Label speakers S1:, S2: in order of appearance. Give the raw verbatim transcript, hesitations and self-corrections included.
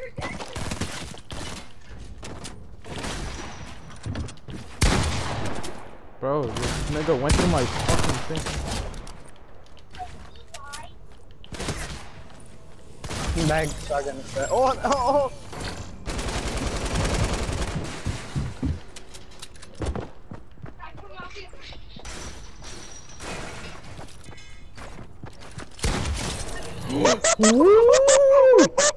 S1: Bro, this nigga went through my fucking thing.
S2: Bag shotgun. Oh, oh, oh.
S1: Woo!